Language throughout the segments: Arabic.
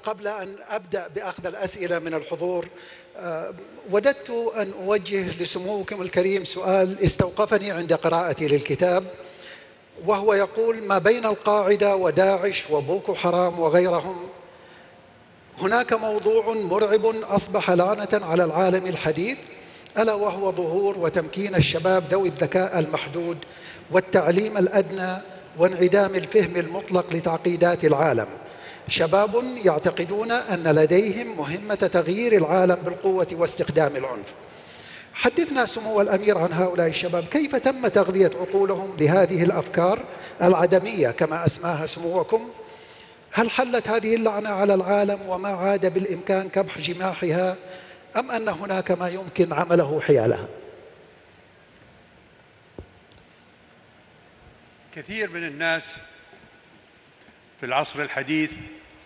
قبل أن أبدأ بأخذ الأسئلة من الحضور، وددت أن أوجه لسموكم الكريم سؤال استوقفني عند قراءتي للكتاب، وهو يقول: ما بين القاعدة وداعش وبوكو حرام وغيرهم هناك موضوع مرعب أصبح لعنة على العالم الحديث، ألا وهو ظهور وتمكين الشباب ذوي الذكاء المحدود والتعليم الأدنى وانعدام الفهم المطلق لتعقيدات العالم. شباب يعتقدون أن لديهم مهمة تغيير العالم بالقوة واستخدام العنف. حدثنا سمو الأمير عن هؤلاء الشباب، كيف تم تغذية عقولهم لهذه الأفكار العدمية كما أسماها سموكم؟ هل حلت هذه اللعنة على العالم وما عاد بالإمكان كبح جماحها، أم أن هناك ما يمكن عمله حيالها؟ كثير من الناس في العصر الحديث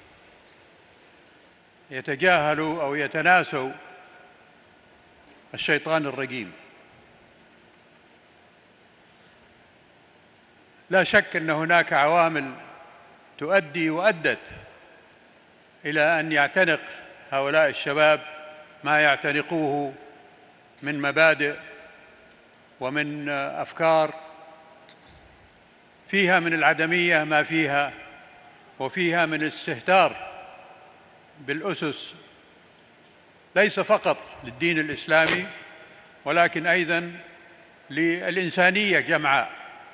يتجاهلوا أو يتناسوا الشيطان الرجيم. لا شك أن هناك عوامل تؤدي وأدت إلى أن يعتنق هؤلاء الشباب ما يعتنقوه من مبادئ ومن أفكار فيها من العدمية ما فيها، وفيها من الاستهتار بالأسس ليس فقط للدين الإسلامي ولكن أيضاً للإنسانية جمعاء،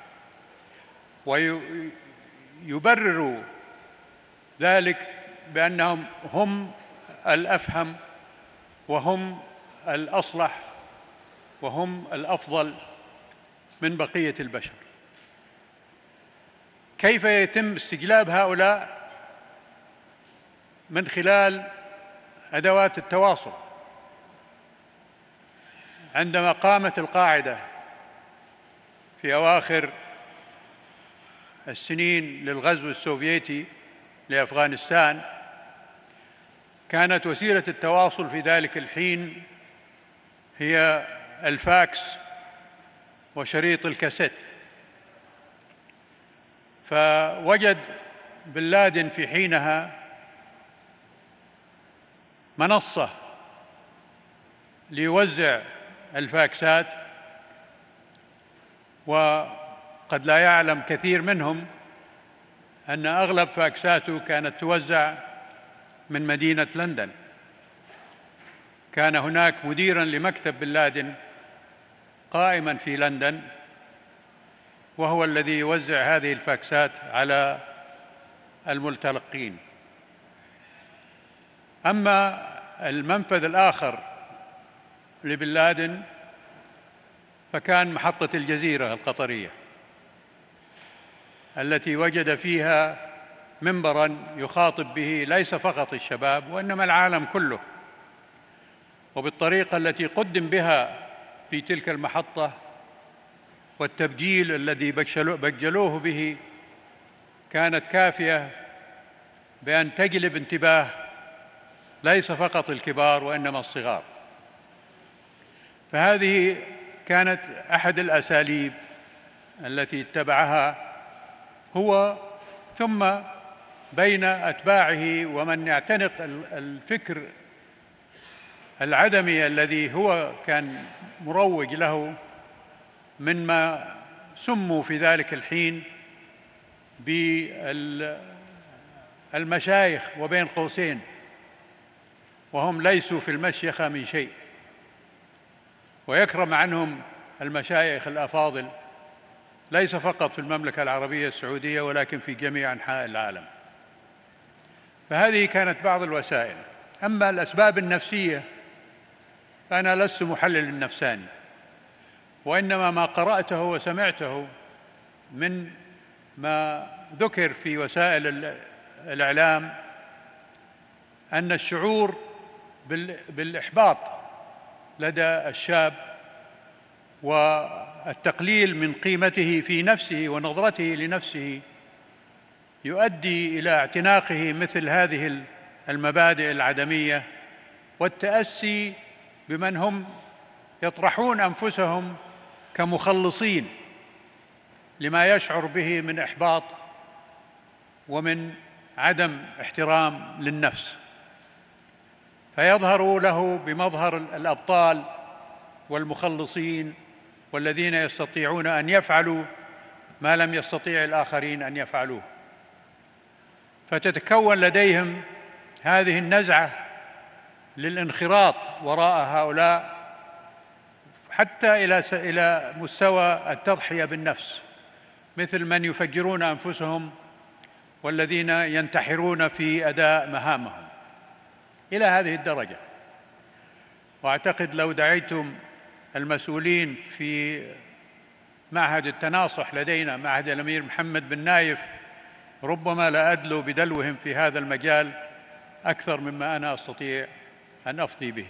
ويبرروا ذلك بأنهم هم الأفهم وهم الأصلح وهم الأفضل من بقية البشر. كيف يتم استجلاب هؤلاء؟ من خلال أدوات التواصل. عندما قامت القاعدة في أواخر السنين للغزو السوفيتي لأفغانستان، كانت وسيلة التواصل في ذلك الحين هي الفاكس وشريط الكاسيت. فوجد بن لادن في حينها منصة ليوزع الفاكسات، وقد لا يعلم كثير منهم أن أغلب فاكساته كانت توزع من مدينة لندن. كان هناك مديراً لمكتب بن لادن قائماً في لندن، وهو الذي يوزع هذه الفاكسات على المتلقين. أما المنفذ الآخر لبن لادن فكان محطة الجزيرة القطرية، التي وجد فيها منبراً يخاطب به ليس فقط الشباب وإنما العالم كله. وبالطريقة التي قدم بها في تلك المحطة والتبجيل الذي بجلوه به كانت كافية بأن تجلب انتباه ليس فقط الكبار وإنما الصغار. فهذه كانت أحد الأساليب التي اتبعها هو، ثم بين أتباعه ومن يعتنق الفكر العدمي الذي هو كان مروج له مما سموا في ذلك الحين بالمشايخ وبين قوسين، وهم ليسوا في المشيخة من شيء، ويكرم عنهم المشايخ الأفاضل ليس فقط في المملكة العربية السعودية ولكن في جميع أنحاء العالم. فهذه كانت بعض الوسائل. أما الأسباب النفسية فأنا لست محلل نفساني، وإنما ما قرأته وسمعته من ما ذكر في وسائل الإعلام أن الشعور بالإحباط لدى الشاب والتقليل من قيمته في نفسه ونظرته لنفسه يؤدي إلى اعتناقه مثل هذه المبادئ العدمية، والتأسي بمن هم يطرحون أنفسهم كمخلصين لما يشعر به من إحباط ومن عدم احترام للنفس، فيظهر له بمظهر الأبطال والمخلصين والذين يستطيعون أن يفعلوا ما لم يستطيع الآخرين أن يفعلوه، فتتكون لديهم هذه النزعة للانخراط وراء هؤلاء حتى إلى مستوى التضحية بالنفس، مثل من يفجرون أنفسهم والذين ينتحرون في أداء مهامهم إلى هذه الدرجة. وأعتقد لو دعيتم المسؤولين في معهد التناصح لدينا، معهد الأمير محمد بن نايف، ربما لا أدلوا بدلوهم في هذا المجال أكثر مما أنا أستطيع أن أفضي به.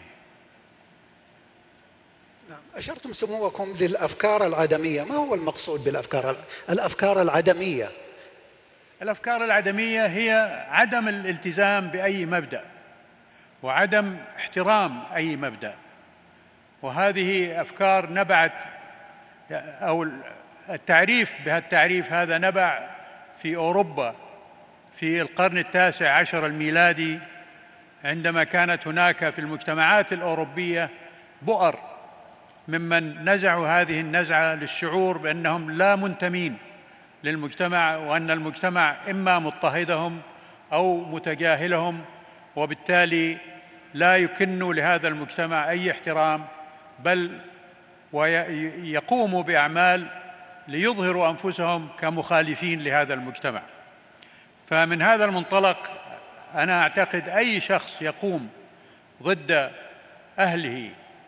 نعم، أشرتم سموكم للأفكار العدمية. ما هو المقصود الأفكار العدمية؟ الأفكار العدمية هي عدم الالتزام بأي مبدأ وعدم احترام أي مبدأ، وهذه أفكار نبعت، أو التعريف بهالتعريف هذا نبع في أوروبا في القرن التاسع عشر الميلادي، عندما كانت هناك في المجتمعات الأوروبية بؤر ممن نزعوا هذه النزعة للشعور بأنهم لا منتمين للمجتمع، وأن المجتمع إما مضطهدهم أو متجاهلهم، وبالتالي لا يكنوا لهذا المجتمع أي احترام، بل ويقوموا بأعمال ليظهروا أنفسهم كمخالفين لهذا المجتمع. فمن هذا المنطلق أنا أعتقد أي شخص يقوم ضد أهله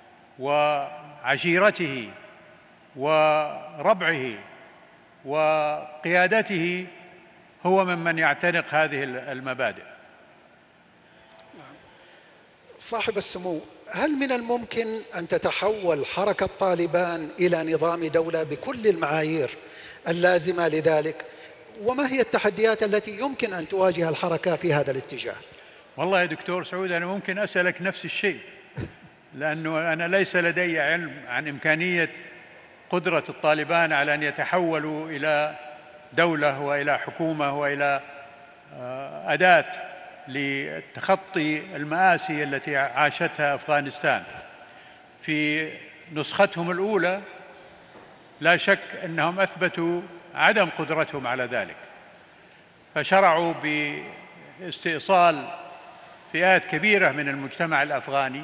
وعشيرته وربعه وقيادته هو ممن يعتنق هذه المبادئ. صاحب السمو، هل من الممكن أن تتحول حركة طالبان إلى نظام دولة بكل المعايير اللازمة لذلك؟ وما هي التحديات التي يمكن أن تواجه الحركة في هذا الاتجاه؟ والله يا دكتور سعود، أنا ممكن أسألك نفس الشيء، لأنه أنا ليس لدي علم عن إمكانية قدرة الطالبان على أن يتحولوا إلى دولة وإلى حكومة وإلى أداة لتخطي المآسي التي عاشتها أفغانستان. في نسختهم الأولى لا شك أنهم أثبتوا عدم قدرتهم على ذلك، فشرعوا باستئصال فئات كبيرة من المجتمع الأفغاني،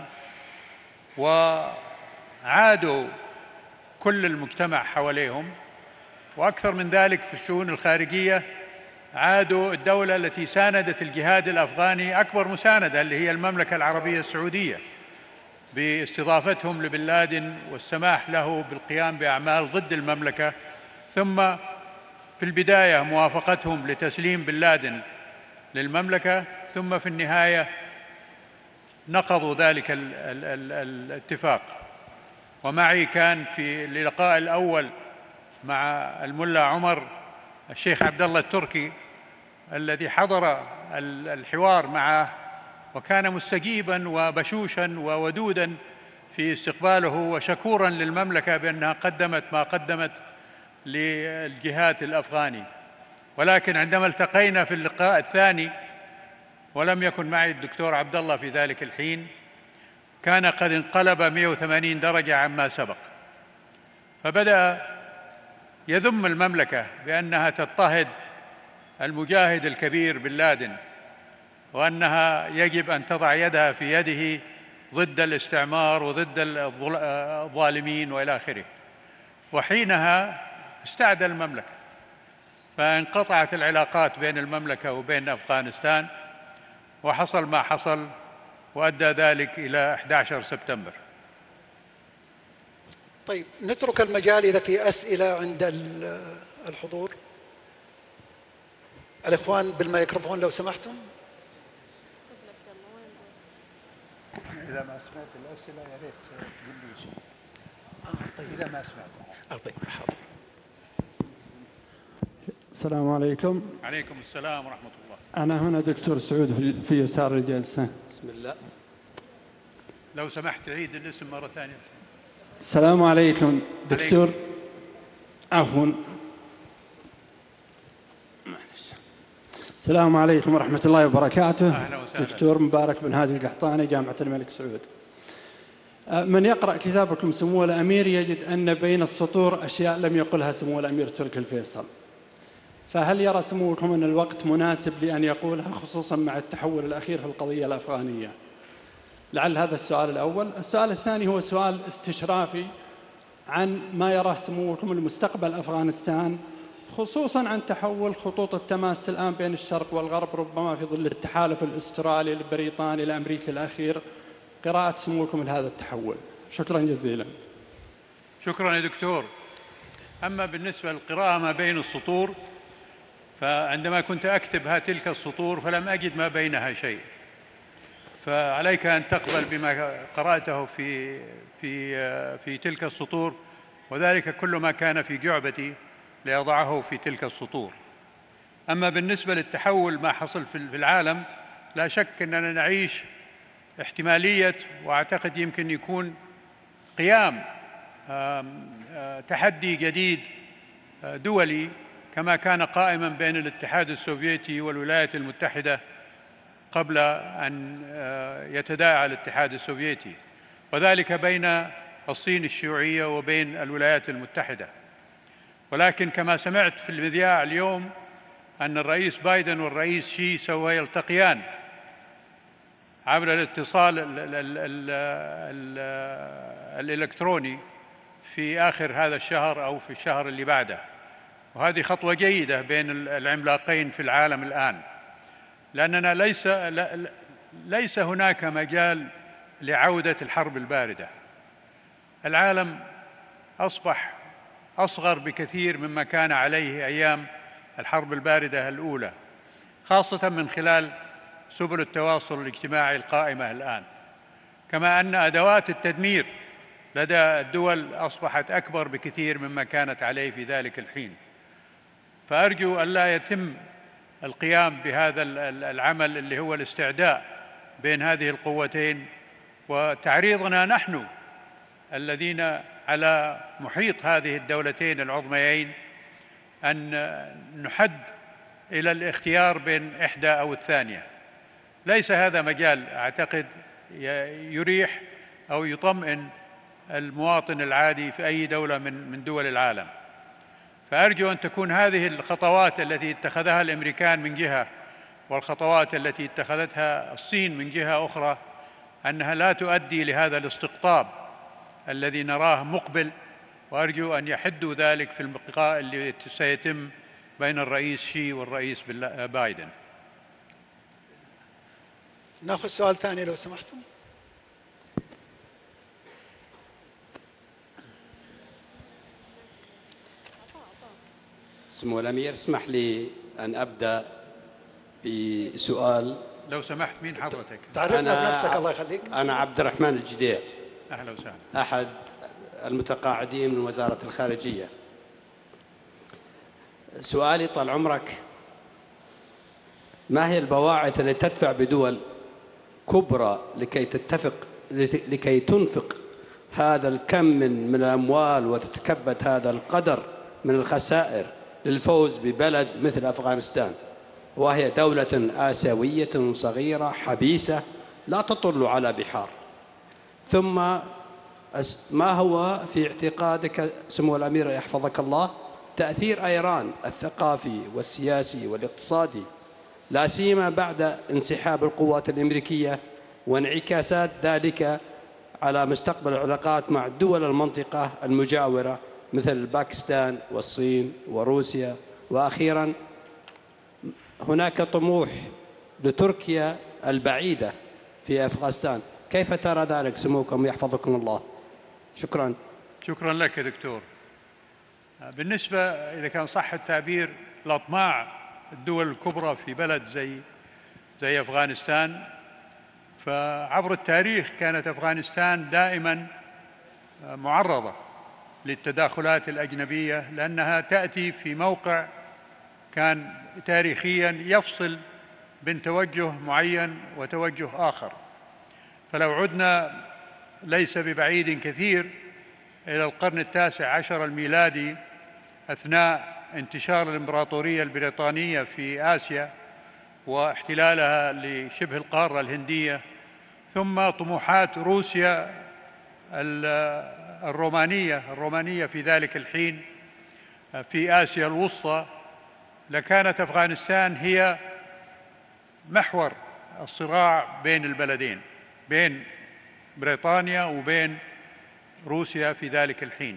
وعادوا كل المجتمع حواليهم، وأكثر من ذلك في الشؤون الخارجية عادوا الدولة التي ساندت الجهاد الأفغاني أكبر مساندة، اللي هي المملكة العربية السعودية، باستضافتهم لبن لادن والسماح له بالقيام بأعمال ضد المملكة، ثم في البداية موافقتهم لتسليم بن لادن للمملكة، ثم في النهاية نقضوا ذلك الاتفاق. ومعي كان في اللقاء الأول مع الملا عمر الشيخ عبد الله التركي الذي حضر الحوار معه، وكان مستجيبا وبشوشا وودودا في استقباله وشكورا للمملكة بأنها قدمت ما قدمت للجهاد الأفغاني. ولكن عندما التقينا في اللقاء الثاني ولم يكن معي الدكتور عبد الله في ذلك الحين، كان قد انقلب 180 درجة عما سبق، فبدأ يذم المملكة بأنها تضطهد المجاهد الكبير بن لادن، وأنها يجب أن تضع يدها في يده ضد الاستعمار وضد الظالمين وإلى آخره. وحينها استعدى المملكة، فانقطعت العلاقات بين المملكة وبين أفغانستان، وحصل ما حصل، وأدى ذلك إلى 11 سبتمبر. طيب، نترك المجال إذا في أسئلة عند الحضور. الإخوان بالميكروفون لو سمحتم. إذا ما سمعت الأسئلة يا ريت تقول لي شيء. طيب. إذا ما سمعت. طيب، حاضر. السلام عليكم. عليكم السلام ورحمة الله. أنا هنا دكتور سعود في يسار الجلسة. بسم الله. لو سمحت عيد الاسم مرة ثانية. السلام عليكم دكتور. عفوا. السلام عليكم ورحمة الله وبركاته. أهلا وسهلا. دكتور مبارك بن هادي القحطاني، جامعة الملك سعود. من يقرأ كتابكم سمو الأمير يجد أن بين السطور أشياء لم يقلها سمو الأمير تركي الفيصل، فهل يرى سموكم أن الوقت مناسب لأن يقولها، خصوصا مع التحول الأخير في القضية الأفغانية؟ لعل هذا السؤال الأول. السؤال الثاني هو سؤال استشرافي عن ما يراه سموكم لمستقبل أفغانستان، خصوصا عن تحول خطوط التماس الآن بين الشرق والغرب، ربما في ظل التحالف الأسترالي البريطاني الأمريكي الأخير. قراءة سموكم لهذا التحول. شكرا جزيلا. شكرا يا دكتور. أما بالنسبة للقراءة ما بين السطور، فعندما كنت أكتب تلك السطور فلم أجد ما بينها شيء، فعليك أن تقبل بما قرأته في تلك السطور، وذلك كل ما كان في جعبتي ليضعه في تلك السطور. أما بالنسبة للتحول ما حصل في العالم، لا شك أننا نعيش احتمالية، وأعتقد يمكن يكون قيام تحدي جديد دولي كما كان قائما بين الاتحاد السوفيتي والولايات المتحدة قبل أن يتداعى الاتحاد السوفيتي، وذلك بين الصين الشيوعية وبين الولايات المتحدة. ولكن كما سمعت في المذياع اليوم أن الرئيس بايدن والرئيس شي سوف يلتقيان عبر الاتصال الإلكتروني في آخر هذا الشهر أو في الشهر اللي بعده، وهذه خطوة جيدة بين العملاقين في العالم الآن، لأننا ليس هناك مجال لعودة الحرب الباردة. العالم أصبح أصغر بكثير مما كان عليه أيام الحرب الباردة الأولى، خاصة من خلال سبل التواصل الاجتماعي القائمة الآن، كما أن أدوات التدمير لدى الدول أصبحت أكبر بكثير مما كانت عليه في ذلك الحين. فأرجو أن لا يتم القيام بهذا العمل اللي هو الاستعداء بين هذه القوتين، وتعريضنا نحن الذين على محيط هذه الدولتين العظميين أن نحد إلى الاختيار بين إحدى أو الثانية. ليس هذا مجال أعتقد يريح أو يطمئن المواطن العادي في أي دولة من دول العالم. فأرجو أن تكون هذه الخطوات التي اتخذها الأمريكان من جهة، والخطوات التي اتخذتها الصين من جهة أخرى، أنها لا تؤدي لهذا الاستقطاب الذي نراه مقبل، وأرجو أن يحدوا ذلك في اللقاء اللي سيتم بين الرئيس شي والرئيس بايدن. ناخذ سؤال ثاني لو سمحتم. سمو الأمير، اسمح لي أن أبدأ بسؤال. لو سمحت، مين حضرتك؟ تعرفنا بنفسك الله يخليك. أنا عبد الرحمن الجديع. أهلا وسهلا. أحد المتقاعدين من وزارة الخارجية. سؤالي طال عمرك، ما هي البواعث التي تدفع بدول كبرى لكي تنفق هذا الكم من الأموال وتتكبد هذا القدر من الخسائر للفوز ببلد مثل أفغانستان، وهي دولة آسيوية صغيرة حبيسة لا تطل على بحار؟ ثم ما هو في اعتقادك سمو الأمير يحفظك الله تأثير إيران الثقافي والسياسي والاقتصادي، لا سيما بعد انسحاب القوات الأمريكية، وانعكاسات ذلك على مستقبل العلاقات مع دول المنطقة المجاورة مثل باكستان والصين وروسيا؟ وأخيراً، هناك طموح لتركيا البعيدة في أفغانستان، كيف ترى ذلك سموكم يحفظكم الله؟ شكراً. شكراً لك يا دكتور. بالنسبة إذا كان صح التعبير الأطماع الدول الكبرى في بلد زي أفغانستان، فعبر التاريخ كانت أفغانستان دائماً معرضة للتداخلات الأجنبية، لأنها تأتي في موقع كان تاريخياً يفصل بين توجه معين وتوجه آخر. فلو عدنا ليس ببعيد كثير إلى القرن ال19 الميلادي، أثناء انتشار الإمبراطورية البريطانية في آسيا، واحتلالها لشبه القارة الهندية، ثم طموحات روسيا الرومانية في ذلك الحين في آسيا الوسطى، لكانت أفغانستان هي محور الصراع بين البلدين، بين بريطانيا وبين روسيا في ذلك الحين.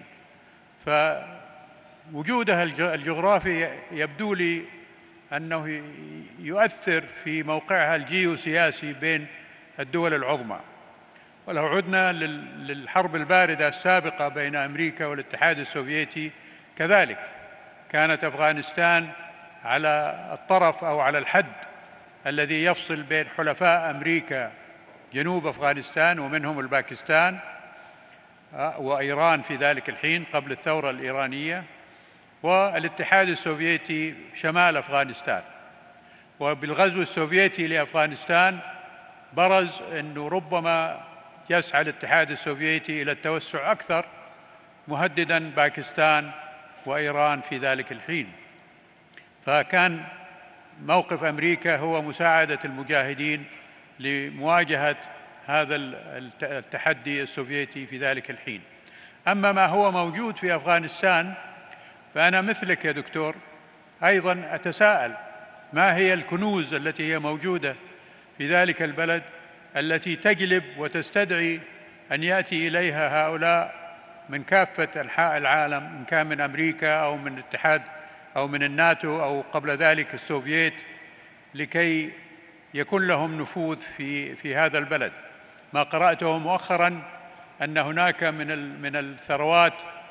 فوجودها الجغرافي يبدو لي أنه يؤثر في موقعها الجيوسياسي بين الدول العظمى. ولو عدنا للحرب الباردة السابقة بين أمريكا والاتحاد السوفيتي كذلك، كانت أفغانستان على الطرف أو على الحد الذي يفصل بين حلفاء أمريكا جنوب أفغانستان ومنهم الباكستان وإيران في ذلك الحين قبل الثورة الإيرانية، والاتحاد السوفيتي شمال أفغانستان. وبالغزو السوفيتي لأفغانستان برز أنه ربما يسعى الاتحاد السوفيتي إلى التوسع أكثر، مهدداً باكستان وإيران في ذلك الحين. فكان موقف أمريكا هو مساعدة المجاهدين لمواجهة هذا التحدي السوفيتي في ذلك الحين. أما ما هو موجود في أفغانستان، فأنا مثلك يا دكتور أيضاً أتساءل ما هي الكنوز التي هي موجودة في ذلك البلد التي تجلب وتستدعي أن يأتي إليها هؤلاء من كافة أنحاء العالم، إن كان من أمريكا أو من الاتحاد أو من الناتو أو قبل ذلك السوفييت، لكي يكون لهم نفوذ في هذا البلد. ما قرأته مؤخراً أن هناك من الثروات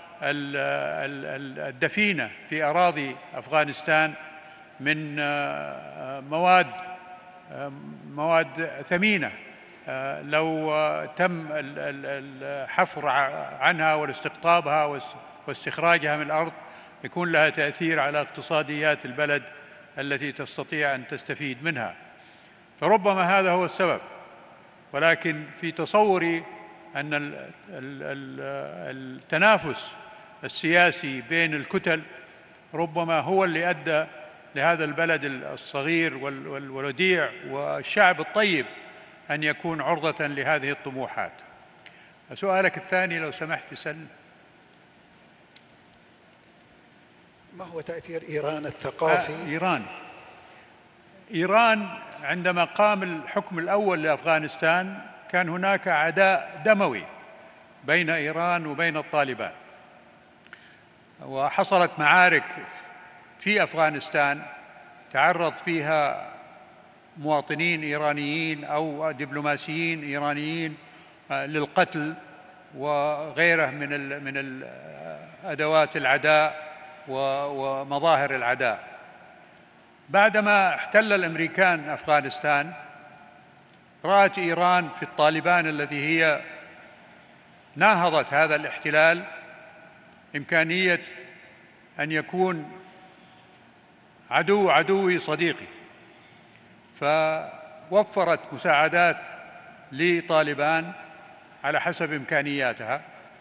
الدفينة في أراضي أفغانستان من مواد ثمينة، لو تم الحفر عنها والاستقطابها واستخراجها من الأرض يكون لها تأثير على اقتصاديات البلد التي تستطيع أن تستفيد منها. فربما هذا هو السبب، ولكن في تصوري أن التنافس السياسي بين الكتل ربما هو اللي أدى لهذا البلد الصغير والوديع والشعب الطيب أن يكون عرضة لهذه الطموحات. سؤالك الثاني لو سمحت سل. ما هو تأثير إيران الثقافي؟ إيران عندما قام الحكم الأول لأفغانستان كان هناك عداء دموي بين إيران وبين الطالبان، وحصلت معارك في أفغانستان تعرض فيها مواطنين إيرانيين أو دبلوماسيين إيرانيين للقتل وغيره من أدوات العداء ومظاهر العداء. بعدما احتل الأمريكان أفغانستان، رأت إيران في الطالبان التي هي ناهضت هذا الاحتلال إمكانية أن يكون عدوي صديقي، فوفرت مساعدات لطالبان على حسب إمكانياتها،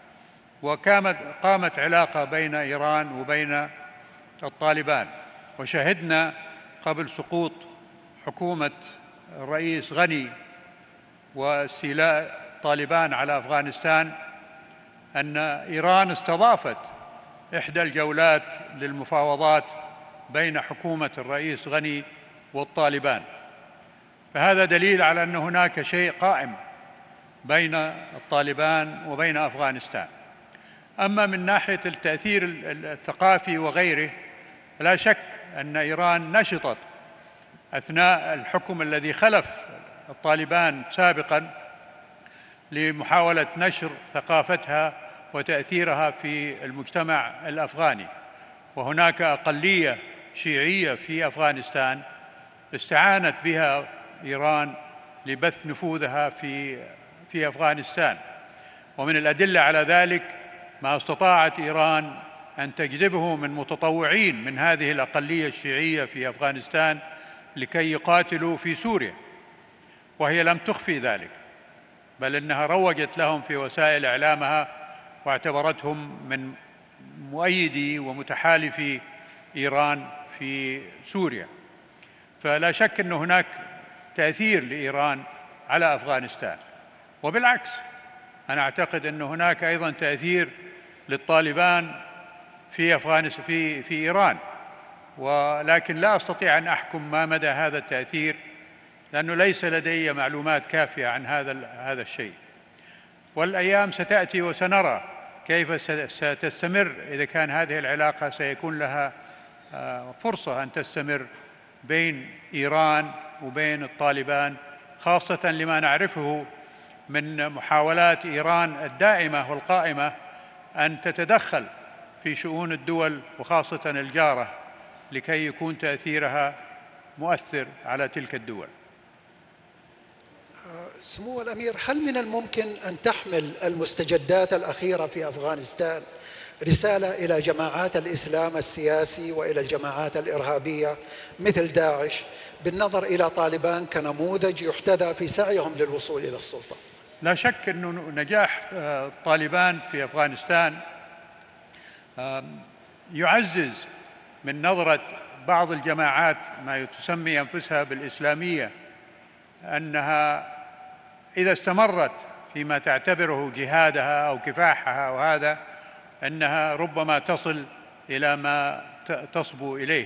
قامت علاقة بين إيران وبين الطالبان. وشهدنا قبل سقوط حكومة الرئيس غني واستيلاء طالبان على أفغانستان أن إيران استضافت إحدى الجولات للمفاوضات بين حكومة الرئيس غني والطالبان. فهذا دليل على أن هناك شيء قائم بين الطالبان وبين أفغانستان. أما من ناحية التأثير الثقافي وغيره، لا شك أن إيران نشطت أثناء الحكم الذي خلف الطالبان سابقاً لمحاولة نشر ثقافتها وتأثيرها في المجتمع الأفغاني. وهناك أقلية شيعية في أفغانستان استعانت بها إيران لبث نفوذها في أفغانستان. ومن الأدلة على ذلك ما استطاعت إيران أن تجذبه من متطوعين من هذه الأقلية الشيعية في أفغانستان لكي يقاتلوا في سوريا، وهي لم تخفي ذلك، بل إنها روجت لهم في وسائل إعلامها واعتبرتهم من مؤيدي ومتحالفي إيران في سوريا. فلا شك أن هناك تأثير لإيران على أفغانستان، وبالعكس أنا أعتقد أن هناك أيضا تأثير للطالبان في أفغانستان في إيران، ولكن لا أستطيع أن أحكم ما مدى هذا التأثير لأنه ليس لدي معلومات كافية عن هذا الشيء. والأيام ستأتي وسنرى كيف ستستمر. إذا كان هذه العلاقة سيكون لها فرصة أن تستمر بين إيران وبين الطالبان، خاصة لما نعرفه من محاولات إيران الدائمة والقائمة أن تتدخل في شؤون الدول وخاصة الجارة لكي يكون تأثيرها مؤثر على تلك الدول. سمو الأمير، هل من الممكن أن تحمل المستجدات الأخيرة في أفغانستان رسالة إلى جماعات الإسلام السياسي وإلى الجماعات الإرهابية مثل داعش بالنظر إلى طالبان كنموذج يحتذى في سعيهم للوصول إلى السلطة؟ لا شك أن نجاح طالبان في أفغانستان يعزز من نظرة بعض الجماعات ما تسمي أنفسها بالإسلامية أنها إذا استمرت فيما تعتبره جهادها أو كفاحها وهذا أنها ربما تصل إلى ما تصبو إليه.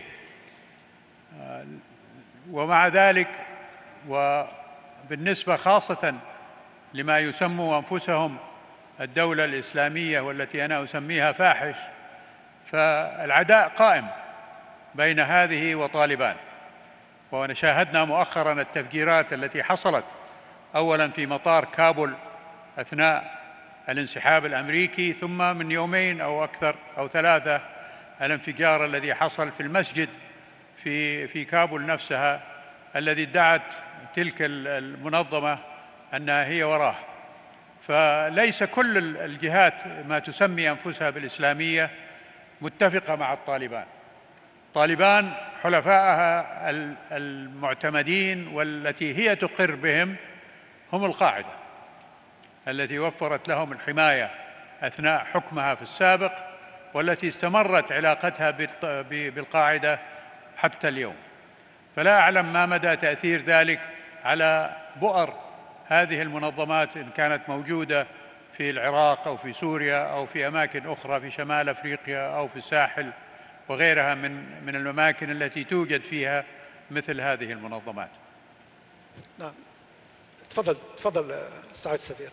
ومع ذلك وبالنسبة خاصة لما يسموا أنفسهم الدولة الإسلامية والتي أنا أسميها فاحش، فالعداء قائم بين هذه وطالبان. وشاهدنا مؤخرا التفجيرات التي حصلت أولا في مطار كابول أثناء الانسحاب الأمريكي، ثم من يومين أو أكثر أو ثلاثة الانفجار الذي حصل في المسجد في كابول نفسها الذي ادعت تلك المنظمة أنها هي وراه. فليس كل الجهات ما تسمي أنفسها بالإسلامية متفقة مع الطالبان. طالبان حلفائها المعتمدين والتي هي تقر بهم هم القاعدة التي وفرت لهم الحماية أثناء حكمها في السابق، والتي استمرت علاقتها بالقاعدة حتى اليوم. فلا أعلم ما مدى تأثير ذلك على بؤر هذه المنظمات إن كانت موجودة في العراق أو في سوريا أو في أماكن أخرى في شمال أفريقيا أو في الساحل وغيرها من الأماكن التي توجد فيها مثل هذه المنظمات. نعم، تفضل سعادة السفير.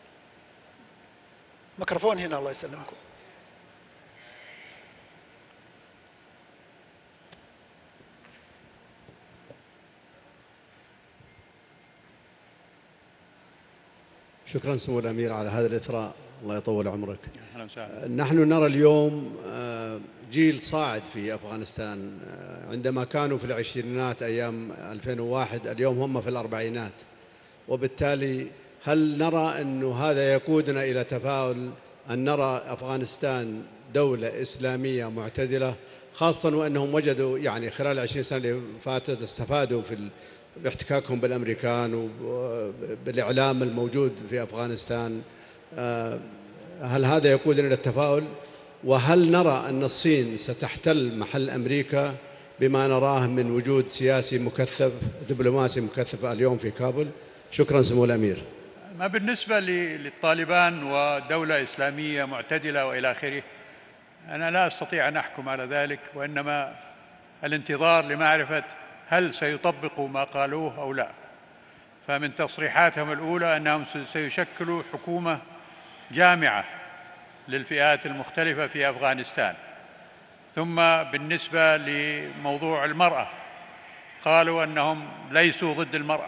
ميكروفون هنا، الله يسلمكم. شكرا سمو الأمير على هذا الإثراء، الله يطول عمرك. نحن نرى اليوم جيل صاعد في أفغانستان. عندما كانوا في العشرينات أيام 2001 اليوم هم في الأربعينات، وبالتالي هل نرى أن هذا يقودنا إلى تفاؤل أن نرى أفغانستان دولة إسلامية معتدلة، خاصة وأنهم وجدوا يعني خلال 20 سنة اللي فاتت استفادوا في باحتكاكهم بالأمريكان وبالإعلام الموجود في أفغانستان؟ هل هذا يقودنا إلى التفاؤل؟ وهل نرى أن الصين ستحتل محل أمريكا بما نراه من وجود سياسي مكثف دبلوماسي مكثف اليوم في كابول؟ شكرا سمو الأمير. ما بالنسبة للطالبان ودولة إسلامية معتدلة وإلى آخره، أنا لا أستطيع أن أحكم على ذلك، وإنما الانتظار لمعرفة هل سيطبقوا ما قالوه أو لا. فمن تصريحاتهم الأولى أنهم سيشكلوا حكومة جامعة للفئات المختلفة في أفغانستان. ثم بالنسبة لموضوع المرأة قالوا أنهم ليسوا ضد المرأة،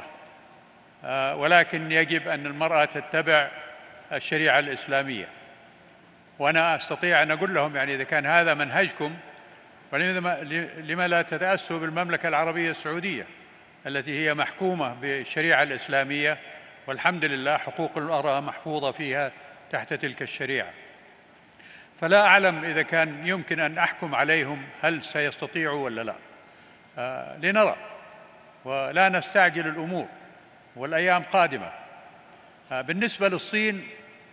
ولكن يجب أن المرأة تتبع الشريعة الإسلامية. وأنا أستطيع أن أقول لهم يعني إذا كان هذا منهجكم لما لا تتأسوا بالمملكة العربية السعودية التي هي محكومة بالشريعة الإسلامية، والحمد لله حقوق المرأة محفوظة فيها تحت تلك الشريعة. فلا أعلم إذا كان يمكن أن أحكم عليهم هل سيستطيعوا ولا لا. لنرى ولا نستعجل الأمور، والأيام قادمة. بالنسبة للصين،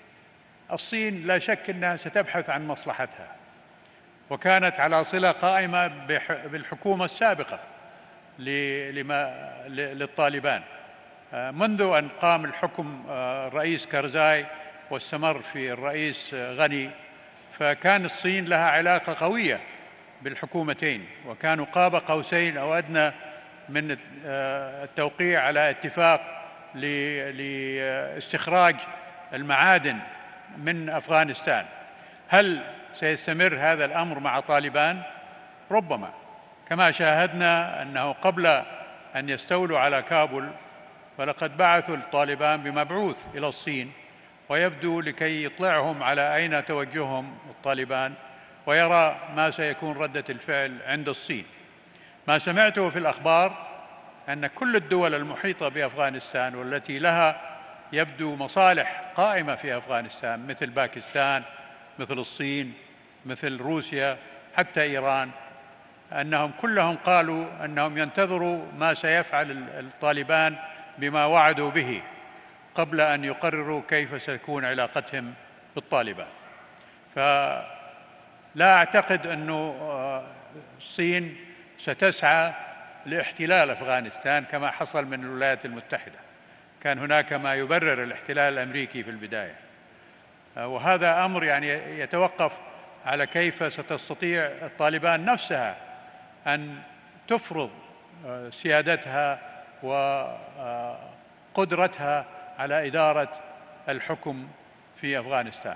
الصين لا شك أنها ستبحث عن مصلحتها، وكانت على صلة قائمة بالحكومة السابقة للطالبان منذ أن قام الحكم الرئيس كارزاي واستمر في الرئيس غني. فكان الصين لها علاقة قوية بالحكومتين، وكانوا قاب قوسين أو أدنى من التوقيع على اتفاق لاستخراج المعادن من أفغانستان. هل سيستمر هذا الأمر مع طالبان؟ ربما، كما شاهدنا أنه قبل أن يستولوا على كابول فلقد بعثوا الطالبان بمبعوث إلى الصين، ويبدو لكي يطلعهم على أين توجههم الطالبان ويرى ما سيكون ردة الفعل عند الصين. ما سمعته في الأخبار أن كل الدول المحيطة بأفغانستان والتي لها يبدو مصالح قائمة في أفغانستان مثل باكستان، مثل الصين، مثل روسيا، حتى إيران، أنهم كلهم قالوا أنهم ينتظروا ما سيفعل الطالبان بما وعدوا به قبل أن يقرروا كيف ستكون علاقتهم بالطالبان. فلا أعتقد أن الصين ستسعى لاحتلال أفغانستان كما حصل من الولايات المتحدة. كان هناك ما يبرر الاحتلال الأمريكي في البداية، وهذا أمر يعني يتوقف على كيف ستستطيع الطالبان نفسها أن تفرض سيادتها وقدرتها على إدارة الحكم في أفغانستان.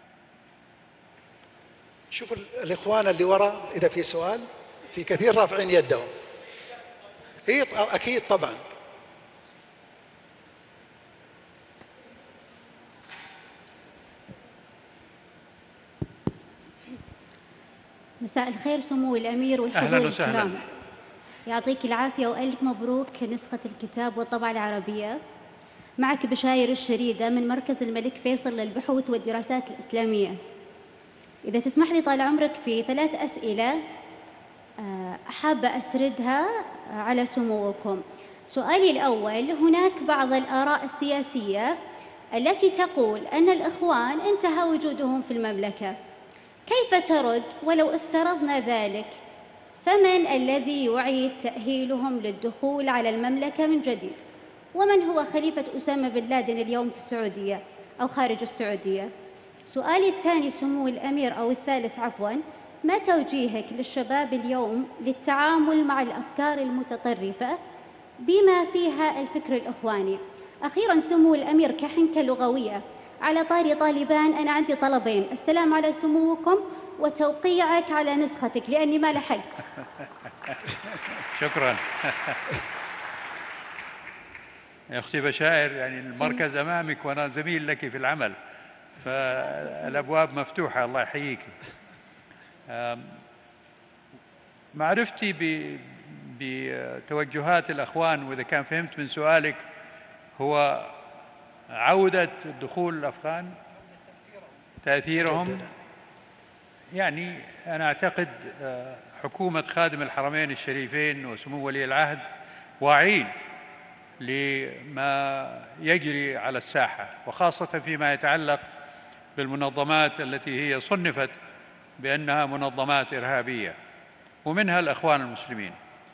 شوف الإخوان اللي وراء، إذا في سؤال، في كثير رافعين يدهم. إيه أكيد طبعا. مساء الخير سمو الأمير والحضور الكرام، يعطيك العافية وألف مبروك نسخة الكتاب والطبعة العربية. معك بشاير الشريدة من مركز الملك فيصل للبحوث والدراسات الإسلامية. إذا تسمح لي طال عمرك في 3 أسئلة حابة أسردها على سموكم. سؤالي الأول: هناك بعض الآراء السياسية التي تقول أن الإخوان انتهى وجودهم في المملكة، كيف ترد ولو افترضنا ذلك؟ فمن الذي يعيد تأهيلهم للدخول على المملكة من جديد؟ ومن هو خليفة أسامة بن لادن اليوم في السعودية أو خارج السعودية؟ سؤالي الثاني سمو الأمير، أو الثالث عفواً: ما توجيهك للشباب اليوم للتعامل مع الأفكار المتطرفة بما فيها الفكر الإخواني؟ أخيراً سمو الأمير، كحنكة لغوية على طاري طالبان، أنا عندي طلبين: السلام على سموكم وتوقيعك على نسختك لأني ما لحقت. شكراً. يا أختي بشائر، يعني المركز أمامك وأنا زميل لك في العمل، فالأبواب مفتوحة. الله يحييك. معرفتي بتوجهات الأخوان، وإذا كان فهمت من سؤالك، هو عودة دخول الأفغان، تأثيرهم. يعني أنا أعتقد حكومة خادم الحرمين الشريفين وسمو ولي العهد واعين لما يجري على الساحة، وخاصة فيما يتعلق بالمنظمات التي هي صنفت بأنها منظمات إرهابية، ومنها الإخوان المسلمين.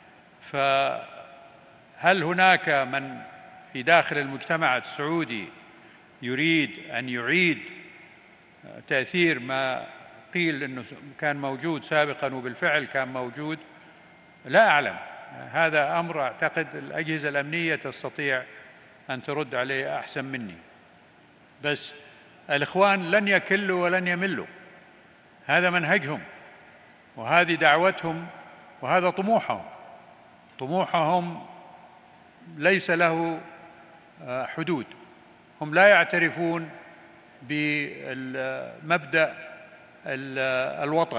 فهل هناك من في داخل المجتمع السعودي يريد أن يعيد تأثير ما قيل أنه كان موجود سابقاً وبالفعل كان موجود؟ لا أعلم. هذا أمر أعتقد الأجهزة الأمنية تستطيع أن ترد عليه أحسن مني. بس الإخوان لن يكلوا ولن يملوا، هذا منهجهم وهذه دعوتهم وهذا طموحهم. طموحهم ليس له حدود. هم لا يعترفون بمبدأ الوطن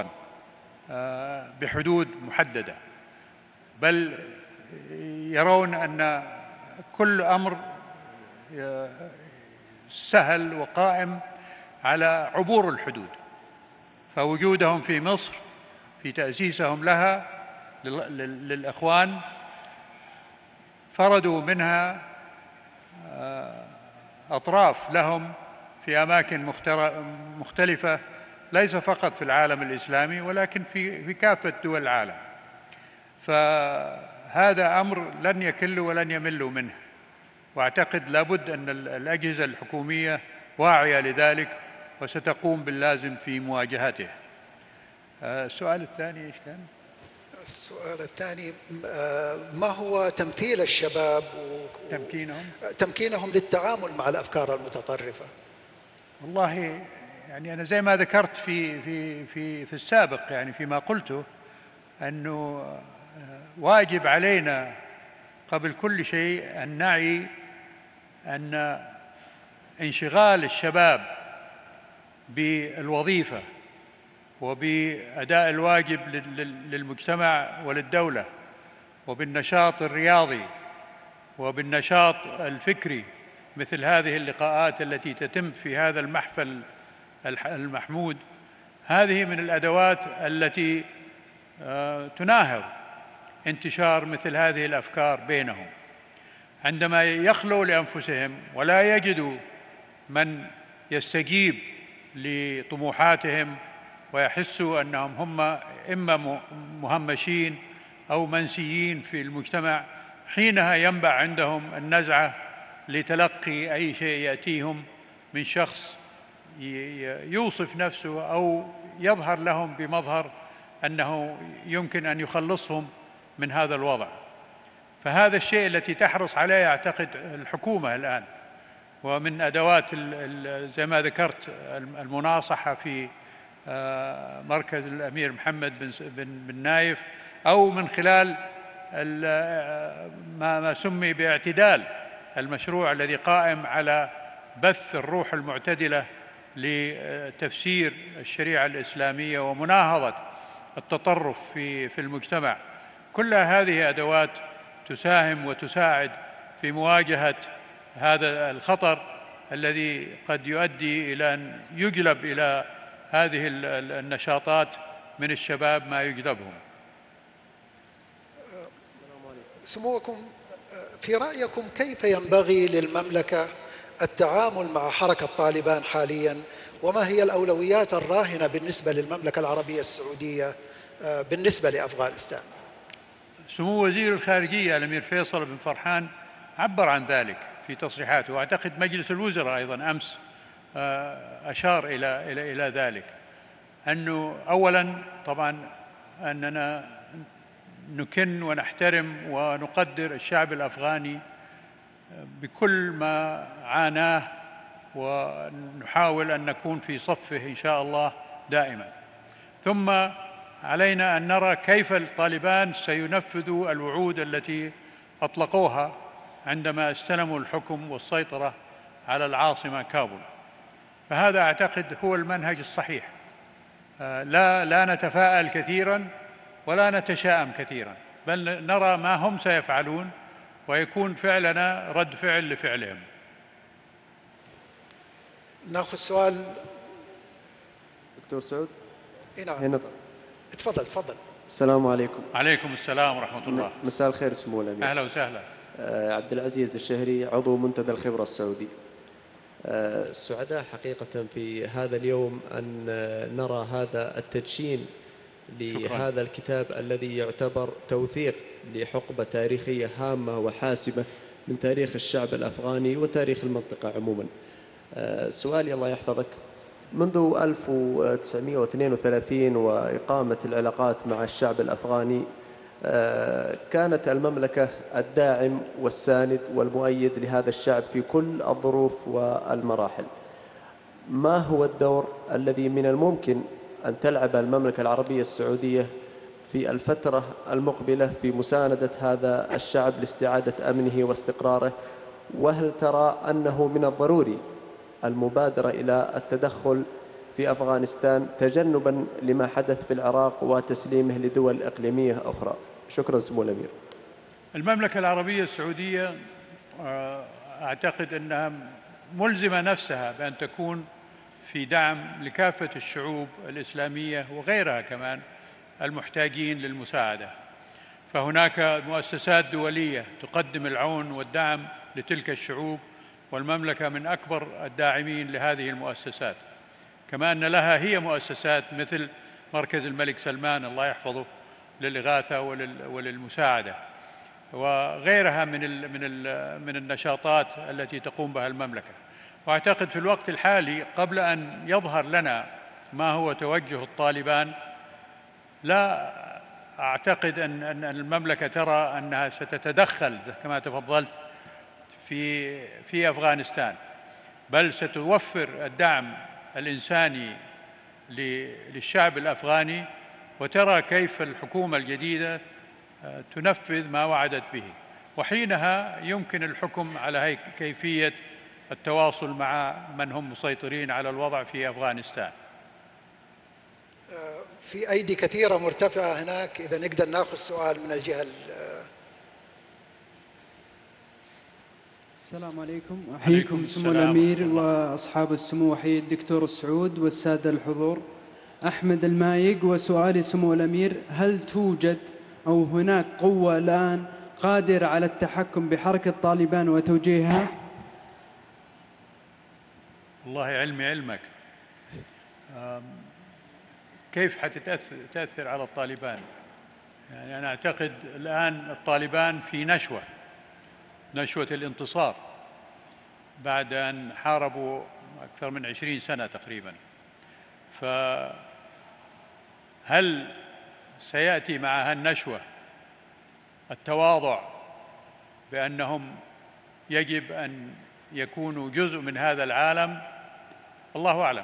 بحدود محددة، بل يرون أن كل أمر سهل وقائم على عبور الحدود. فوجودهم في مصر في تأسيسهم لها للإخوان فردوا منها أطراف لهم في أماكن مختلفة، ليس فقط في العالم الإسلامي ولكن في كافة دول العالم. هذا أمر لن يكلوا ولن يملوا منه، وأعتقد لابد أن الأجهزة الحكومية واعية لذلك وستقوم باللازم في مواجهته. السؤال الثاني إيش كان؟ السؤال الثاني ما هو تمثيل الشباب تمكينهم للتعامل مع الأفكار المتطرفة؟ والله يعني أنا زي ما ذكرت في السابق، يعني فيما قلته، أنه واجب علينا قبل كل شيء أن نعي أن انشغال الشباب بالوظيفة وبأداء الواجب للمجتمع وللدولة وبالنشاط الرياضي وبالنشاط الفكري، مثل هذه اللقاءات التي تتم في هذا المحفل المحمود، هذه من الأدوات التي تناهض انتشار مثل هذه الأفكار بينهم. عندما يخلوا لأنفسهم ولا يجدوا من يستجيب لطموحاتهم ويحسوا أنهم هم إما مهمشين أو منسيين في المجتمع، حينها ينبع عندهم النزعة لتلقي أي شيء يأتيهم من شخص يوصف نفسه أو يظهر لهم بمظهر أنه يمكن أن يخلصهم من هذا الوضع. فهذا الشيء التي تحرص عليه أعتقد الحكومة الآن، ومن أدوات زي ما ذكرت المناصحة في مركز الأمير محمد بن نايف، أو من خلال ما سمي باعتدال، المشروع الذي قائم على بث الروح المعتدلة لتفسير الشريعة الإسلامية ومناهضة التطرف في المجتمع. كل هذه أدوات تساهم وتساعد في مواجهة هذا الخطر الذي قد يؤدي إلى أن يجلب إلى هذه النشاطات من الشباب ما يجذبهم. سموكم، في رأيكم كيف ينبغي للمملكة التعامل مع حركة طالبان حالياً، وما هي الأولويات الراهنة بالنسبة للمملكة العربية السعودية بالنسبة لأفغانستان؟ سمو وزير الخارجية الأمير فيصل بن فرحان عبر عن ذلك في تصريحاته، وأعتقد مجلس الوزراء أيضاً أمس أشار إلى ذلك، أنه أولاً طبعاً أننا نكن ونحترم ونقدر الشعب الأفغاني بكل ما عاناه، ونحاول أن نكون في صفه إن شاء الله دائماً. ثم علينا أن نرى كيف الطالبان سينفذوا الوعود التي أطلقوها عندما استلموا الحكم والسيطرة على العاصمة كابول. فهذا أعتقد هو المنهج الصحيح. لا نتفاءل كثيراً ولا نتشائم كثيراً، بل نرى ما هم سيفعلون ويكون فعلنا رد فعل لفعلهم. ناخذ سؤال. دكتور سعود. نعم. هنا تفضل. السلام عليكم. عليكم السلام ورحمة الله. مساء الخير سمو الأمير. أهلا وسهلا. عبد العزيز الشهري، عضو منتدى الخبرة السعودي. السعداء حقيقة في هذا اليوم أن نرى هذا التدشين لهذا الكتاب الذي يعتبر توثيق لحقبة تاريخية هامة وحاسمة من تاريخ الشعب الأفغاني وتاريخ المنطقة عموما. سؤالي الله يحفظك، منذ 1932 وإقامة العلاقات مع الشعب الأفغاني كانت المملكة الداعم والساند والمؤيد لهذا الشعب في كل الظروف والمراحل. ما هو الدور الذي من الممكن أن تلعب المملكة العربية السعودية في الفترة المقبلة في مساندة هذا الشعب لاستعادة أمنه واستقراره؟ وهل ترى أنه من الضروري المبادرة إلى التدخل في أفغانستان تجنباً لما حدث في العراق وتسليمه لدول إقليمية أخرى؟ شكراً سمو الأمير. المملكة العربية السعودية أعتقد أنها ملزمة نفسها بأن تكون في دعم لكافة الشعوب الإسلامية وغيرها كمان المحتاجين للمساعدة. فهناك مؤسسات دولية تقدم العون والدعم لتلك الشعوب، والمملكة من أكبر الداعمين لهذه المؤسسات. كما أن لها هي مؤسسات مثل مركز الملك سلمان الله يحفظه للإغاثة وللمساعدة. وغيرها من النشاطات التي تقوم بها المملكة. وأعتقد في الوقت الحالي قبل أن يظهر لنا ما هو توجه الطالبان، لا أعتقد أن المملكة ترى أنها ستتدخل كما تفضلت في أفغانستان، بل ستوفر الدعم الإنساني للشعب الأفغاني، وترى كيف الحكومة الجديدة تنفذ ما وعدت به، وحينها يمكن الحكم على كيفية التواصل مع من هم مسيطرين على الوضع في أفغانستان. في أيدي كثيرة مرتفعة هناك، إذا نقدر ناخذ سؤال من الجهة. السلام عليكم، أحييكم سمو الأمير وأصحاب السمو، أحيي الدكتور السعود والسادة الحضور. أحمد المايق، وسؤالي سمو الأمير: هل توجد أو هناك قوة الآن قادرة على التحكم بحركة طالبان وتوجيهها؟ والله علمي علمك. كيف حتتأثر على الطالبان؟ يعني أنا أعتقد الآن الطالبان في نشوة الانتصار بعد أن حاربوا أكثر من 20 سنة تقريبا. فهل سيأتي مع هالنشوة التواضع بأنهم يجب أن يكونوا جزء من هذا العالم؟ الله أعلم.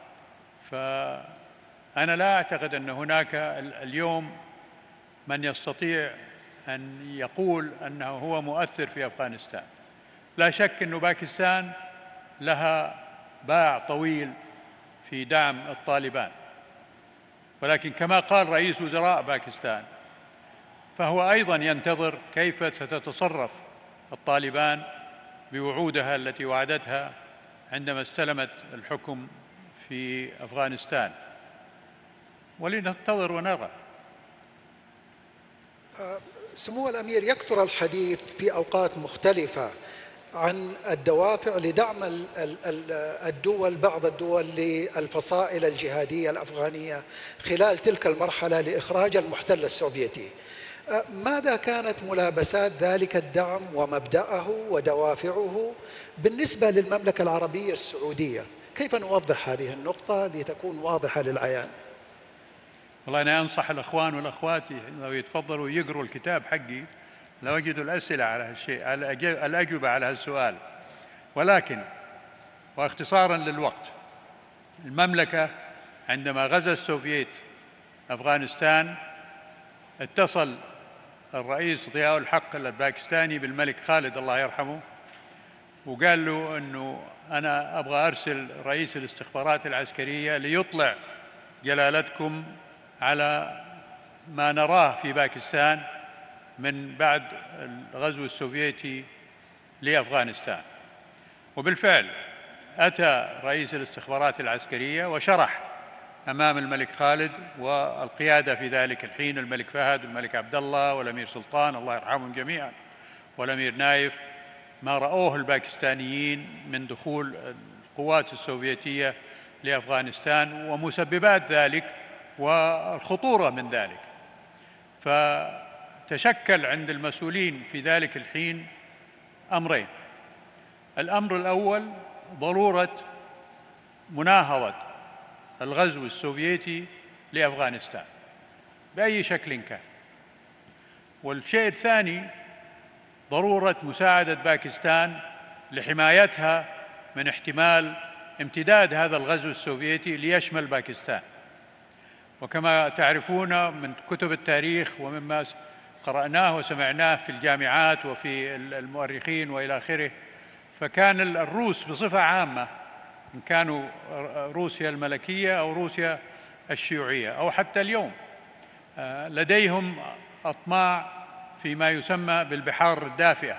فأنا لا أعتقد أن هناك اليوم من يستطيع أن يقول أنه هو مؤثر في أفغانستان. لا شك أن باكستان لها باع طويل في دعم الطالبان، ولكن كما قال رئيس وزراء باكستان، فهو أيضا ينتظر كيف ستتصرف الطالبان بوعودها التي وعدتها عندما استلمت الحكم في أفغانستان، ولننتظر ونرى. سمو الأمير، يكثر الحديث في أوقات مختلفة عن الدوافع لدعم بعض الدول للفصائل الجهادية الأفغانية خلال تلك المرحلة لإخراج المحتل السوفيتي. ماذا كانت ملابسات ذلك الدعم ومبدأه ودوافعه بالنسبة للمملكة العربية السعودية؟ كيف نوضح هذه النقطة لتكون واضحة للعيان؟ والله أنا أنصح الأخوان والأخوات لو يتفضلوا يقروا الكتاب حقي لو يجدوا الأسئلة على هالشيء، الأجوبة على هالسؤال. ولكن واختصارا للوقت، المملكة عندما غزا السوفييت أفغانستان اتصل الرئيس ضياء الحق الباكستاني بالملك خالد الله يرحمه، وقال له أنه أنا أبغى أرسل رئيس الاستخبارات العسكرية ليطلع جلالتكم على ما نراه في باكستان من بعد الغزو السوفيتي لأفغانستان. وبالفعل أتى رئيس الاستخبارات العسكرية وشرح أمام الملك خالد والقيادة في ذلك الحين، الملك فهد والملك عبد الله والأمير سلطان الله يرحمهم جميعا والأمير نايف، ما رأوه الباكستانيين من دخول القوات السوفيتية لأفغانستان ومسببات ذلك والخطورة من ذلك. فتشكل عند المسؤولين في ذلك الحين أمرين: الأمر الأول ضرورة مناهضة الغزو السوفيتي لأفغانستان بأي شكل كان، والشيء الثاني ضرورة مساعدة باكستان لحمايتها من احتمال امتداد هذا الغزو السوفيتي ليشمل باكستان. وكما تعرفون من كتب التاريخ ومما قرأناه وسمعناه في الجامعات وفي المؤرخين وإلى آخره، فكان الروس بصفة عامة، إن كانوا روسيا الملكية أو روسيا الشيوعية أو حتى اليوم، لديهم أطماع فيما يسمى بالبحار الدافئة.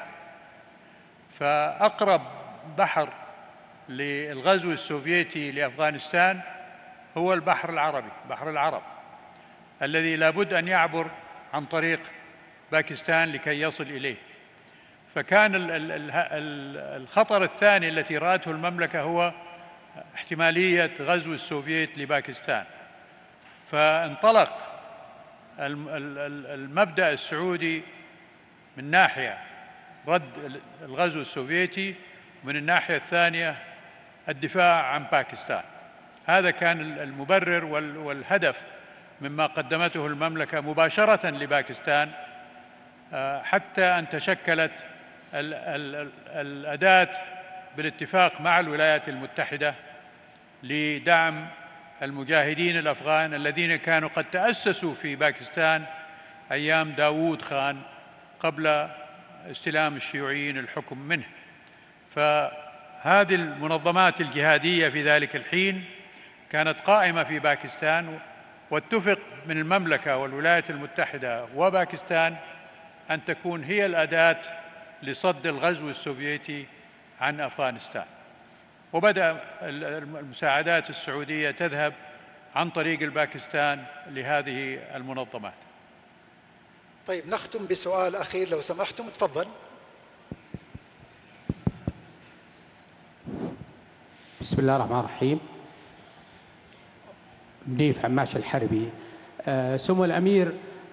فأقرب بحر للغزو السوفيتي لأفغانستان هو البحر العربي، بحر العرب، الذي لابد أن يعبر عن طريق باكستان لكي يصل إليه. فكان الخطر الثاني التي رأته المملكة هو احتمالية غزو السوفييت لباكستان. فانطلق المبدأ السعودي من ناحية رد الغزو السوفيتي، ومن الناحية الثانية الدفاع عن باكستان. هذا كان المبرر والهدف مما قدمته المملكة مباشرة لباكستان، حتى أن تشكلت الأداة بالاتفاق مع الولايات المتحدة لدعم المجاهدين الأفغان الذين كانوا قد تأسسوا في باكستان أيام داوود خان قبل استلام الشيوعيين الحكم منه. فهذه المنظمات الجهادية في ذلك الحين كانت قائمة في باكستان، واتفق من المملكة والولايات المتحدة وباكستان أن تكون هي الأداة لصد الغزو السوفيتي عن أفغانستان. وبدأ المساعدات السعودية تذهب عن طريق الباكستان لهذه المنظمات. طيب، نختم بسؤال أخير لو سمحتم. تفضل. بسم الله الرحمن الرحيم. منيف عماش الحربي. سمو الأمير،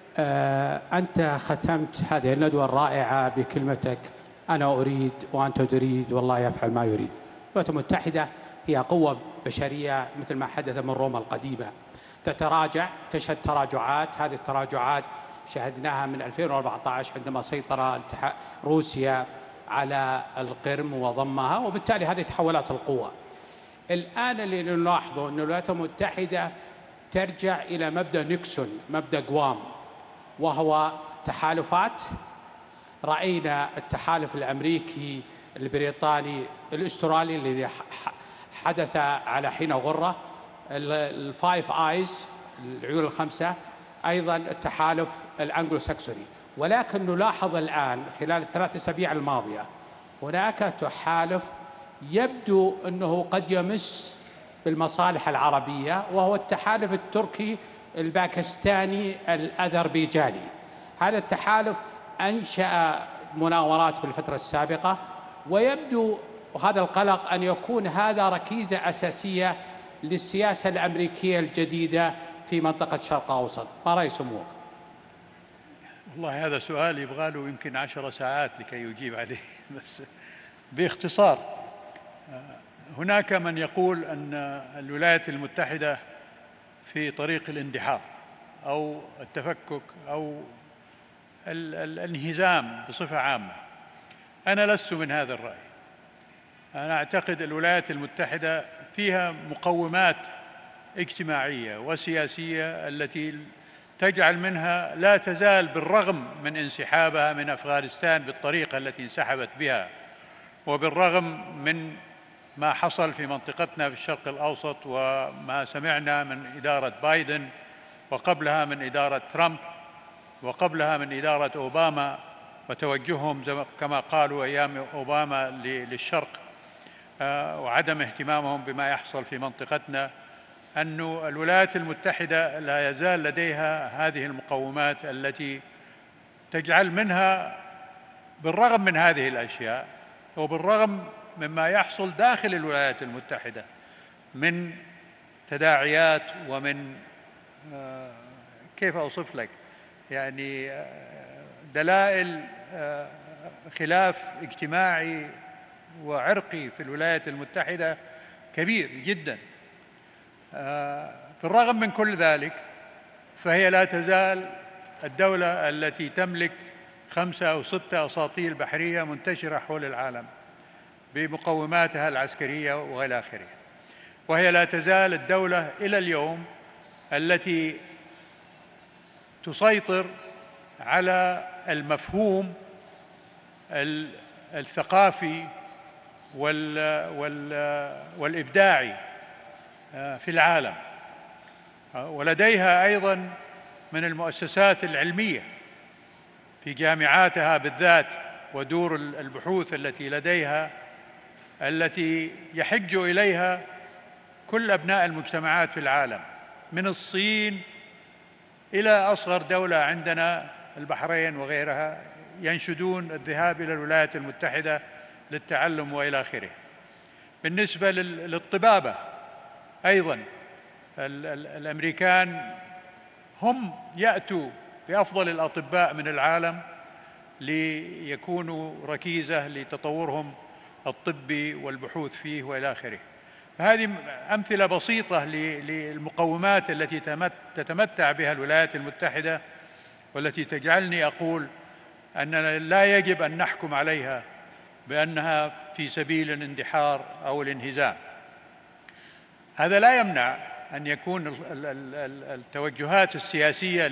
أنت ختمت هذه الندوة الرائعة بكلمتك أنا أريد وأنت تريد والله يفعل ما يريد. الولايات المتحدة هي قوة بشرية مثل ما حدث من روما القديمة، تتراجع، تشهد تراجعات. هذه التراجعات شهدناها من 2014 عندما سيطر روسيا على القرم وضمها، وبالتالي هذه تحولات القوة. الآن اللي نلاحظه أن الولايات المتحدة ترجع إلى مبدأ نيكسون، مبدأ قوام، وهو تحالفات. رأينا التحالف الأمريكي البريطاني الأسترالي الذي حدث على حين غرة، الفايف آيز، العيون الخمسة، أيضا التحالف الأنجلو ساكسوني. ولكن نلاحظ الآن خلال الثلاث أسابيع الماضية هناك تحالف يبدو أنه قد يمس بالمصالح العربية، وهو التحالف التركي الباكستاني الأذربيجاني. هذا التحالف أنشأ مناورات بالفترة السابقة، ويبدو هذا القلق أن يكون هذا ركيزة أساسية للسياسة الأمريكية الجديدة في منطقة الشرق الأوسط. ما رأي سموك؟ والله هذا سؤال يبغى له يمكن 10 ساعات لكي يجيب عليه، بس باختصار هناك من يقول أن الولايات المتحدة في طريق الاندحار أو التفكك أو الانهزام بصفة عامة. أنا لست من هذا الرأي. أنا أعتقد الولايات المتحدة فيها مقومات اجتماعية وسياسية التي تجعل منها لا تزال بالرغم من انسحابها من أفغانستان بالطريقة التي انسحبت بها، وبالرغم من ما حصل في منطقتنا في الشرق الأوسط وما سمعنا من إدارة بايدن، وقبلها من إدارة ترامب، وقبلها من إدارة أوباما وتوجههم كما قالوا أيام أوباما للشرق وعدم اهتمامهم بما يحصل في منطقتنا، أن الولايات المتحدة لا يزال لديها هذه المقومات التي تجعل منها بالرغم من هذه الأشياء وبالرغم مما يحصل داخل الولايات المتحدة من تداعيات ومن كيف أوصف لك، يعني دلائل خلاف اجتماعي وعرقي في الولايات المتحدة كبير جدا. بالرغم من كل ذلك فهي لا تزال الدولة التي تملك 5 أو 6 أساطيل بحرية منتشرة حول العالم بمقوماتها العسكرية وإلى آخره، وهي لا تزال الدولة إلى اليوم التي تسيطر على المفهوم الثقافي والإبداعي في العالم، ولديها أيضاً من المؤسسات العلمية في جامعاتها بالذات ودور البحوث التي لديها التي يحج إليها كل أبناء المجتمعات في العالم، من الصين إلى أصغر دولة عندنا البحرين وغيرها، ينشدون الذهاب إلى الولايات المتحدة للتعلم وإلى آخره. بالنسبة للطبابة أيضاً الأمريكان هم يأتوا بأفضل الأطباء من العالم ليكونوا ركيزة لتطورهم الطبي والبحوث فيه وإلى آخره. هذه أمثلة بسيطة للمقومات التي تتمتع بها الولايات المتحدة، والتي تجعلني أقول أننا لا يجب أن نحكم عليها بأنها في سبيل الاندحار أو الانهزام. هذا لا يمنع أن يكون التوجهات السياسية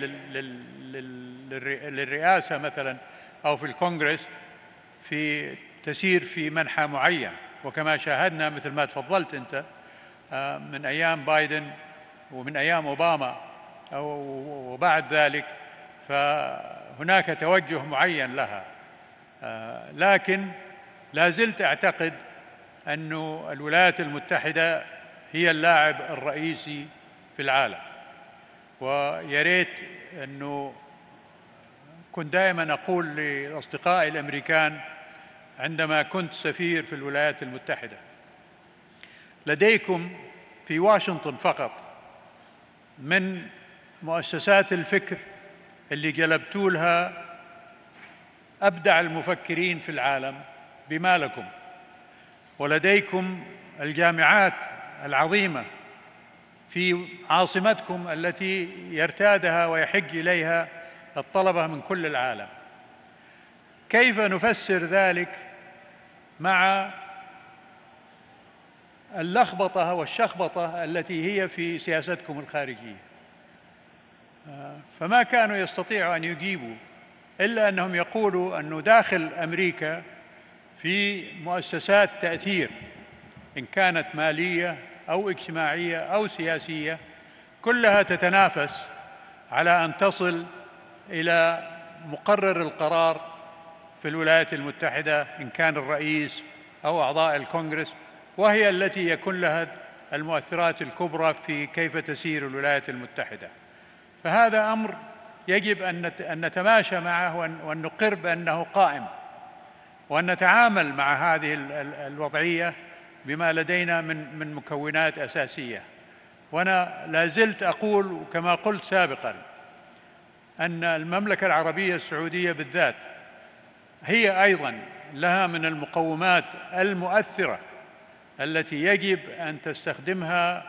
للرئاسة مثلا أو في الكونغرس تسير في منحى معين، وكما شاهدنا مثل ما تفضلت أنت من أيام بايدن ومن أيام أوباما وبعد ذلك، فهناك توجه معين لها. لكن لا زلت أعتقد أن الولايات المتحدة هي اللاعب الرئيسي في العالم، وياريت أنه كنت دائما أقول لأصدقائي الأمريكان عندما كنت سفير في الولايات المتحدة: لديكم في واشنطن فقط من مؤسسات الفكر اللي جلبتوا لها أبدع المفكرين في العالم بما لكم، ولديكم الجامعات العظيمة في عاصمتكم التي يرتادها ويحج إليها الطلبة من كل العالم. كيف نفسر ذلك مع اللخبطة والشخبطة التي هي في سياستكم الخارجية؟ فما كانوا يستطيعوا أن يجيبوا إلا أنهم يقولوا أنه داخل أمريكا في مؤسسات تأثير، إن كانت مالية أو اجتماعية أو سياسية، كلها تتنافس على أن تصل إلى مقرر القرار في الولايات المتحدة، إن كان الرئيس أو أعضاء الكونغرس، وهي التي يكون لها المؤثرات الكبرى في كيف تسير الولايات المتحدة. فهذا أمر يجب أن نتماشى معه وأن نقر بأنه قائم، وأن نتعامل مع هذه الوضعية بما لدينا من مكونات أساسية. وأنا لا زلت أقول كما قلت سابقا أن المملكة العربية السعودية بالذات هي أيضا لها من المقومات المؤثرة التي يجب أن تستخدمها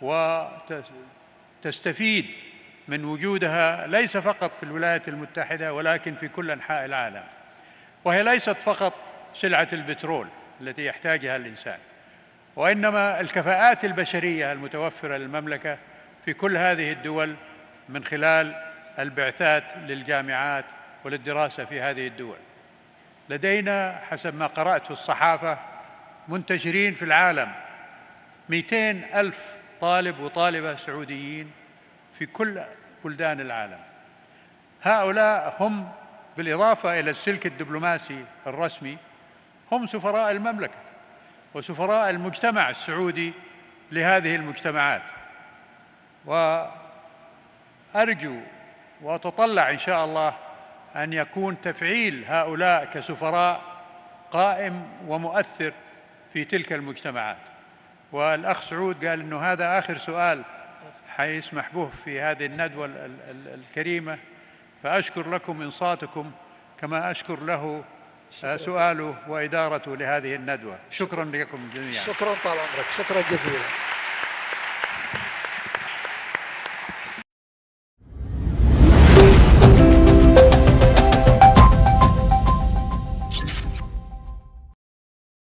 وتستفيد من وجودها، ليس فقط في الولايات المتحدة ولكن في كل أنحاء العالم. وهي ليست فقط سلعة البترول التي يحتاجها الإنسان، وإنما الكفاءات البشرية المتوفرة للمملكة في كل هذه الدول من خلال البعثات للجامعات وللدراسة في هذه الدول. لدينا حسب ما قرأت في الصحافة منتشرين في العالم 200,000 طالب وطالبة سعوديين في كل بلدان العالم. هؤلاء هم بالإضافة إلى السلك الدبلوماسي الرسمي هم سفراء المملكة وسفراء المجتمع السعودي لهذه المجتمعات، وأرجو وأتطلع إن شاء الله أن يكون تفعيل هؤلاء كسفراء قائم ومؤثر في تلك المجتمعات. والأخ سعود قال أنه هذا آخر سؤال حيسمح به في هذه الندوة الكريمة، فأشكر لكم إنصاتكم كما أشكر له سؤاله وإدارته لهذه الندوة. شكرا لكم جميعا. شكرا طال عمرك، شكرا جزيلا.